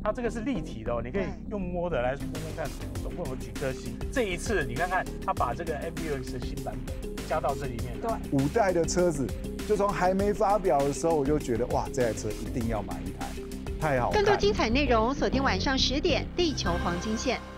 它这个是立体的哦，你可以用摸的来摸摸看，总共有几颗星。这一次你看看，它把这个 MBUX 的新版本加到这里面。 对 ，5代的车子，就从还没发表的时候，我就觉得哇，这台车一定要买一台，太好看了。 更多精彩内容，锁定晚上10点《地球黄金线》。